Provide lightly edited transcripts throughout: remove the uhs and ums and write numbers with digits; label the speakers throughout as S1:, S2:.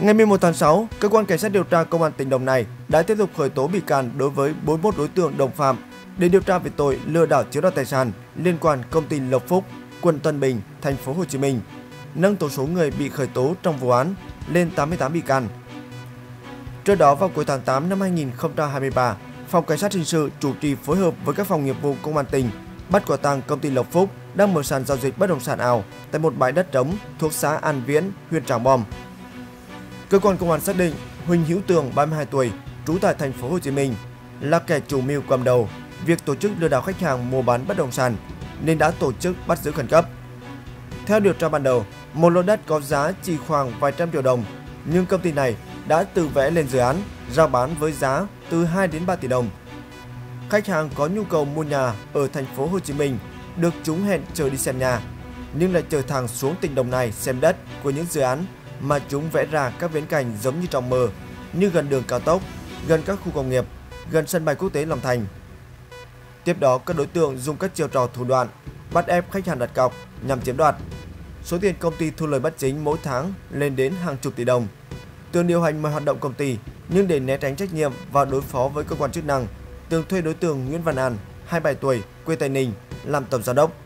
S1: Ngày 11 tháng 6, Cơ quan Cảnh sát điều tra Công an tỉnh Đồng Nai đã tiếp tục khởi tố bị can đối với 41 đối tượng đồng phạm để điều tra về tội lừa đảo chiếm đoạt tài sản liên quan công ty Lộc Phúc, quận Tân Bình, thành phố Hồ Chí Minh, nâng tổng số người bị khởi tố trong vụ án lên 88 bị can. Trước đó, vào cuối tháng 8 năm 2023, Phòng Cảnh sát hình sự chủ trì phối hợp với các phòng nghiệp vụ Công an tỉnh bắt quả tang công ty Lộc Phúc đang mở sàn giao dịch bất động sản ảo tại một bãi đất trống thuộc xã An Viễn, huyện Trảng Bom. Cơ quan công an xác định Huỳnh Hữu Tường, 32 tuổi, trú tại thành phố Hồ Chí Minh, là kẻ chủ mưu cầm đầu việc tổ chức lừa đảo khách hàng mua bán bất động sản nên đã tổ chức bắt giữ khẩn cấp. Theo điều tra ban đầu, một lô đất có giá chỉ khoảng vài trăm triệu đồng, nhưng công ty này đã tự vẽ lên dự án, rao bán với giá từ 2 đến 3 tỷ đồng. Khách hàng có nhu cầu mua nhà ở thành phố Hồ Chí Minh được chúng hẹn chờ đi xem nhà, nhưng lại chở thẳng xuống tỉnh Đồng Nai xem đất của những dự án mà chúng vẽ ra các viễn cảnh giống như trong mơ, như gần đường cao tốc, gần các khu công nghiệp, gần sân bay quốc tế Long Thành. Tiếp đó, các đối tượng dùng các chiêu trò thủ đoạn bắt ép khách hàng đặt cọc nhằm chiếm đoạt. Số tiền công ty thu lời bất chính mỗi tháng lên đến hàng chục tỷ đồng. Tường điều hành mọi hoạt động công ty, nhưng để né tránh trách nhiệm và đối phó với cơ quan chức năng, Tường thuê đối tượng Nguyễn Văn An, 27 tuổi, quê Tây Ninh, làm tổng giám đốc.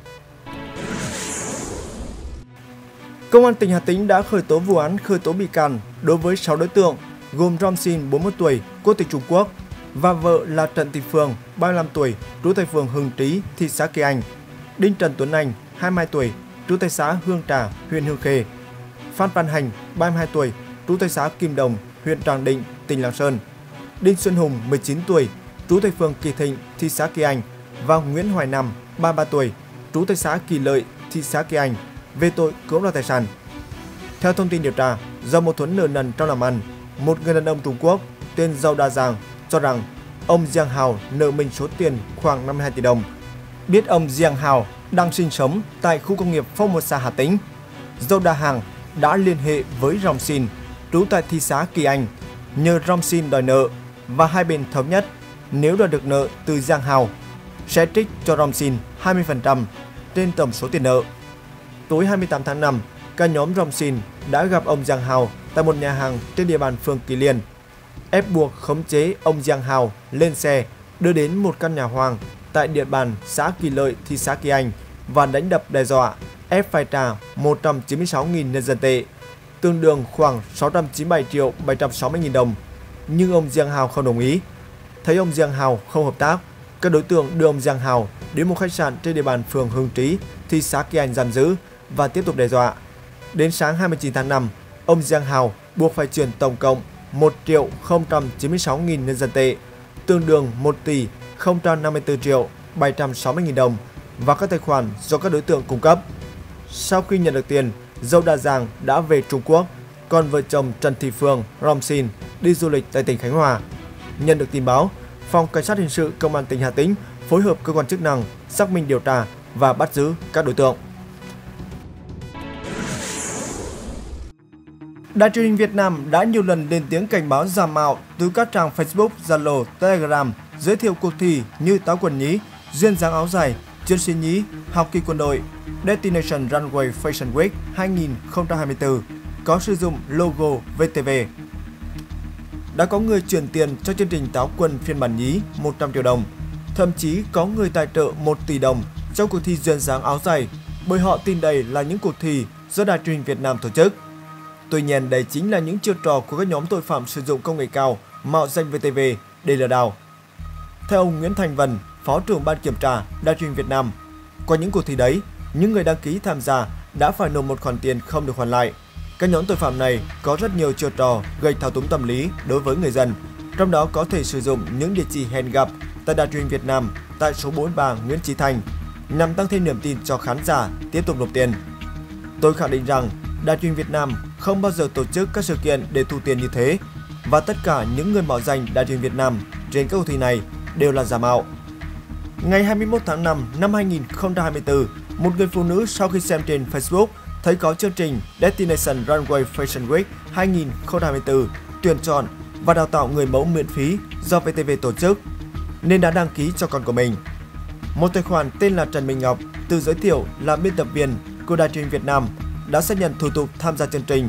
S1: Công an tỉnh Hà Tĩnh đã khởi tố vụ án khởi tố bị can đối với 6 đối tượng gồm Rom Sin, 41 tuổi, quốc tịch Trung Quốc và vợ là Trần Thị Phương, 35 tuổi, trú tại phường Hưng Trí, thị xã Kỳ Anh, Đinh Trần Tuấn Anh, 22 tuổi, trú tại xã Hương Trà, huyện Hương Khê, Phan Văn Hành, 32 tuổi, trú tại xã Kim Đồng, huyện Tràng Định, tỉnh Lạng Sơn, Đinh Xuân Hùng, 19 tuổi, trú tại phường Kỳ Thịnh, thị xã Kỳ Anh và Nguyễn Hoài Nam, 33 tuổi, trú tại xã Kỳ Lợi, thị xã Kỳ Anh về tội cưỡng đoạt tài sản. Theo thông tin điều tra, do mâu thuẫn nợ nần trong làm ăn, một người đàn ông Trung Quốc tên Dâu Đa Giang cho rằng ông Giang Hào nợ mình số tiền khoảng 52 tỷ đồng. Biết ông Giang Hào đang sinh sống tại khu công nghiệp Phong Một Sa, Hà Tĩnh, Dâu Đa Hàng đã liên hệ với Rom Sin, trú tại thị xã Kỳ Anh, nhờ Rom Sin đòi nợ và hai bên thống nhất nếu đòi được nợ từ Giang Hào sẽ trích cho Rom Sin 20% trên tổng số tiền nợ. Tối 28 tháng 5, cả nhóm Rom Sin đã gặp ông Giang Hào tại một nhà hàng trên địa bàn phường Kỳ Liên, ép buộc khống chế ông Giang Hào lên xe đưa đến một căn nhà hoang tại địa bàn xã Kỳ Lợi, thị xã Kỳ Anh và đánh đập đe dọa ép phải trả 196.000 nhân dân tệ, tương đương khoảng 697 triệu 760 nghìn đồng. Nhưng ông Giang Hào không đồng ý. Thấy ông Giang Hào không hợp tác, các đối tượng đưa ông Giang Hào đến một khách sạn trên địa bàn phường Hưng Trí, thị xã Kỳ Anh giam giữ và tiếp tục đe dọa. Đến sáng 29 tháng 5, ông Giang Hào buộc phải chuyển tổng cộng 1.096.000 nhân dân tệ, tương đương 1 tỷ 054 triệu 760 nghìn đồng vào các tài khoản do các đối tượng cung cấp. Sau khi nhận được tiền, Dâu Đa Giang đã về Trung Quốc, còn vợ chồng Trần Thị Phương, Rom Sin đi du lịch tại tỉnh Khánh Hòa. Nhận được tin báo, Phòng Cảnh sát hình sự Công an tỉnh Hà Tĩnh phối hợp cơ quan chức năng xác minh điều tra và bắt giữ các đối tượng. Đài truyền hình Việt Nam đã nhiều lần lên tiếng cảnh báo giả mạo từ các trang Facebook, Zalo, Telegram giới thiệu cuộc thi như táo quần nhí, duyên dáng áo dài, chiến sĩ nhí, học kỳ quân đội, Destination Runway Fashion Week 2024 có sử dụng logo VTV. Đã có người chuyển tiền cho chương trình táo quân phiên bản nhí 100 triệu đồng, thậm chí có người tài trợ 1 tỷ đồng trong cuộc thi duyên dáng áo dài bởi họ tin đây là những cuộc thi do Đài truyền hình Việt Nam tổ chức. Tuy nhiên, đây chính là những chiêu trò của các nhóm tội phạm sử dụng công nghệ cao mạo danh VTV để lừa đảo. Theo ông Nguyễn Thành Vân, Phó trưởng Ban Kiểm tra Đài truyền hình Việt Nam, qua những cuộc thi đấy, những người đăng ký tham gia đã phải nộp một khoản tiền không được hoàn lại. Các nhóm tội phạm này có rất nhiều chiêu trò gây thao túng tâm lý đối với người dân, trong đó có thể sử dụng những địa chỉ hẹn gặp tại Đài truyền hình Việt Nam tại số 43 Nguyễn Chí Thanh nhằm tăng thêm niềm tin cho khán giả tiếp tục nộp tiền. Tôi khẳng định rằng Đài truyền hình Việt Nam không bao giờ tổ chức các sự kiện để thu tiền như thế, và tất cả những người mạo danh Đài truyền hình Việt Nam trên các cuộc thi này đều là giả mạo. Ngày 21 tháng 5 năm 2024, một người phụ nữ sau khi xem trên Facebook thấy có chương trình Destination Runway Fashion Week 2024 tuyển chọn và đào tạo người mẫu miễn phí do VTV tổ chức, nên đã đăng ký cho con của mình. Một tài khoản tên là Trần Minh Ngọc tự giới thiệu là biên tập viên của Đài truyền hình Việt Nam đã xác nhận thủ tục tham gia chương trình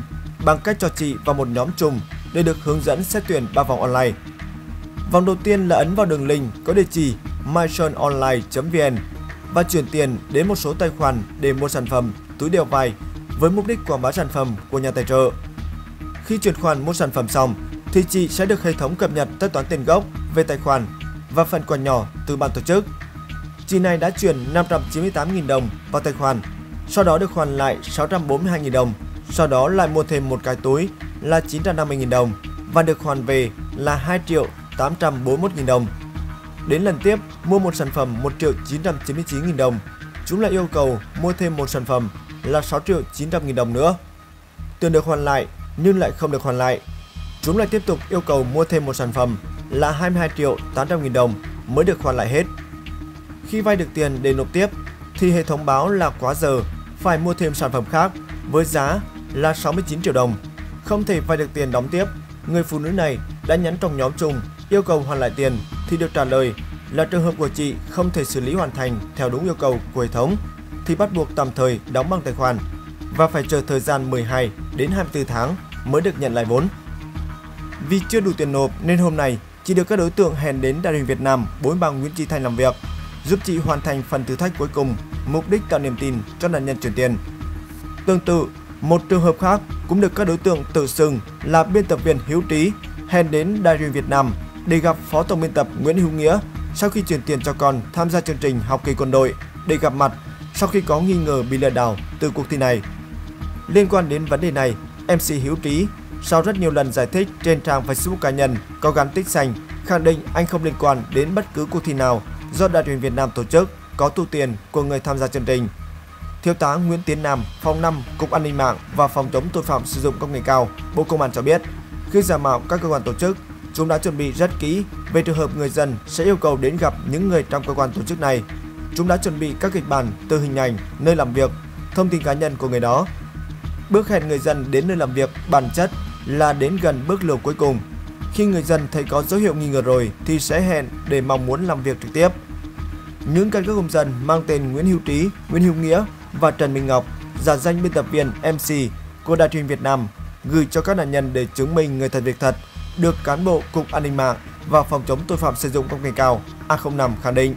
S1: bằng cách cho chị vào một nhóm chung để được hướng dẫn xét tuyển 3 vòng online. Vòng đầu tiên là ấn vào đường link có địa chỉ myshononline.vn và chuyển tiền đến một số tài khoản để mua sản phẩm túi đeo vai với mục đích quảng bá sản phẩm của nhà tài trợ. Khi chuyển khoản mua sản phẩm xong thì chị sẽ được hệ thống cập nhật tất toán tiền gốc về tài khoản và phần quà nhỏ từ ban tổ chức. Chị này đã chuyển 598.000 đồng vào tài khoản, sau đó được hoàn lại 642.000 đồng, sau đó lại mua thêm một cái túi là 950.000 đồng và được hoàn về là 2.841.000 đồng. Đến lần tiếp mua một sản phẩm 1.999.000 đồng, chúng lại yêu cầu mua thêm một sản phẩm là 6.900.000 đồng nữa. Tiền được hoàn lại nhưng lại không được hoàn lại. Chúng lại tiếp tục yêu cầu mua thêm một sản phẩm là 22.800.000 đồng mới được hoàn lại hết. Khi vay được tiền để nộp tiếp thì hệ thống báo là quá giờ, phải mua thêm sản phẩm khác với giá là 69 triệu đồng. Không thể vay được tiền đóng tiếp, người phụ nữ này đã nhắn trong nhóm chung yêu cầu hoàn lại tiền thì được trả lời là trường hợp của chị không thể xử lý hoàn thành theo đúng yêu cầu của hệ thống thì bắt buộc tạm thời đóng bằng tài khoản và phải chờ thời gian 12 đến 24 tháng mới được nhận lại vốn. Vì chưa đủ tiền nộp nên hôm nay chị được các đối tượng hẹn đến Đài truyền Việt Nam 43 Nguyễn Chí Thanh làm việc, giúp chị hoàn thành phần thử thách cuối cùng, mục đích tạo niềm tin cho nạn nhân chuyển tiền. Tương tự, một trường hợp khác cũng được các đối tượng tự xưng là biên tập viên Hiếu Trí hẹn đến Đài truyền Việt Nam để gặp Phó tổng biên tập Nguyễn Hữu Nghĩa sau khi chuyển tiền cho con tham gia chương trình học kỳ quân đội để gặp mặt sau khi có nghi ngờ bị lừa đảo từ cuộc thi này. Liên quan đến vấn đề này, MC Hiếu Trí sau rất nhiều lần giải thích trên trang Facebook cá nhân có gắn tích xanh, khẳng định anh không liên quan đến bất cứ cuộc thi nào do Đài truyền Việt Nam tổ chức có thu tiền của người tham gia chương trình. Thiếu tá Nguyễn Tiến Nam, Phòng 5, Cục An ninh mạng và Phòng chống tội phạm sử dụng công nghệ cao, Bộ Công an cho biết, khi giả mạo các cơ quan tổ chức, chúng đã chuẩn bị rất kỹ về trường hợp người dân sẽ yêu cầu đến gặp những người trong cơ quan tổ chức này. Chúng đã chuẩn bị các kịch bản từ hình ảnh, nơi làm việc, thông tin cá nhân của người đó. Bước hẹn người dân đến nơi làm việc bản chất là đến gần bước lượt cuối cùng. Khi người dân thấy có dấu hiệu nghi ngờ rồi thì sẽ hẹn để mong muốn làm việc trực tiếp. Những căn cước công dân mang tên Nguyễn Hữu Trí, Nguyễn Hữu Nghĩa và Trần Minh Ngọc, giả danh biên tập viên MC của Đài truyền Việt Nam, gửi cho các nạn nhân để chứng minh người thật việc thật, được cán bộ Cục An ninh mạng và Phòng chống tội phạm sử dụng công nghệ cao A05 khẳng định.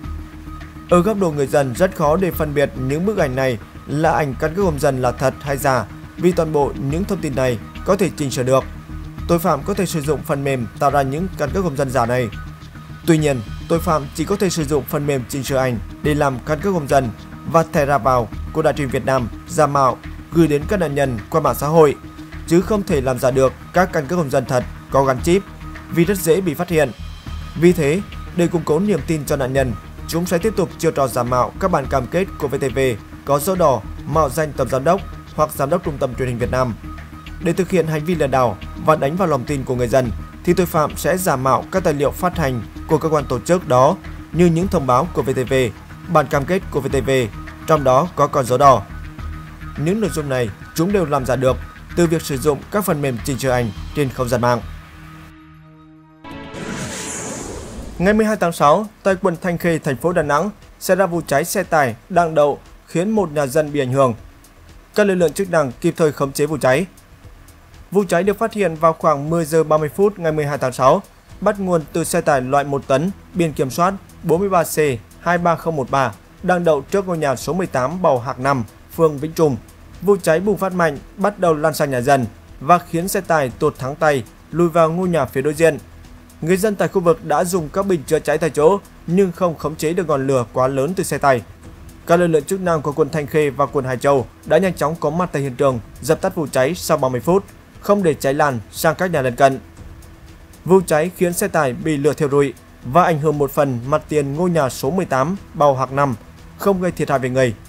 S1: Ở góc độ người dân rất khó để phân biệt những bức ảnh này là ảnh căn cước công dân là thật hay giả, vì toàn bộ những thông tin này có thể chỉnh sửa được. Tội phạm có thể sử dụng phần mềm tạo ra những căn cước công dân giả này. Tuy nhiên, tội phạm chỉ có thể sử dụng phần mềm chỉnh sửa ảnh để làm căn cước công dân và thẻ ra vào của Đài truyền Việt Nam giả mạo gửi đến các nạn nhân qua mạng xã hội, chứ không thể làm giả được các căn cước công dân thật có gắn chip vì rất dễ bị phát hiện. Vì thế, để củng cố niềm tin cho nạn nhân, chúng sẽ tiếp tục chiêu trò giả mạo các bản cam kết của VTV có dấu đỏ mạo danh tổng giám đốc hoặc giám đốc Trung tâm Truyền hình Việt Nam. Để thực hiện hành vi lừa đảo và đánh vào lòng tin của người dân thì tội phạm sẽ giả mạo các tài liệu phát hành của cơ quan tổ chức đó như những thông báo của VTV, bản cam kết của VTV, trong đó có con dấu đỏ. Những nội dung này chúng đều làm giả được từ việc sử dụng các phần mềm chỉnh sửa ảnh trên không gian mạng. Ngày 12 tháng 6, tại quận Thanh Khê, thành phố Đà Nẵng, xảy ra vụ cháy xe tải đang đậu khiến một nhà dân bị ảnh hưởng. Các lực lượng chức năng kịp thời khống chế vụ cháy. Vụ cháy được phát hiện vào khoảng 10 giờ 30 phút ngày 12 tháng 6, bắt nguồn từ xe tải loại 1 tấn, biển kiểm soát 43C23013 đang đậu trước ngôi nhà số 18 Bầu Hạc 5, phường Vĩnh Trung. Vụ cháy bùng phát mạnh, bắt đầu lan sang nhà dân và khiến xe tải tuột thắng tay lùi vào ngôi nhà phía đối diện. Người dân tại khu vực đã dùng các bình chữa cháy tại chỗ nhưng không khống chế được ngọn lửa quá lớn từ xe tải. Các lực lượng chức năng của quận Thanh Khê và quận Hải Châu đã nhanh chóng có mặt tại hiện trường, dập tắt vụ cháy sau 30 phút, không để cháy lan sang các nhà lân cận. Vụ cháy khiến xe tải bị lửa thiêu rụi và ảnh hưởng một phần mặt tiền ngôi nhà số 18 Bầu Hạc 5, không gây thiệt hại về người.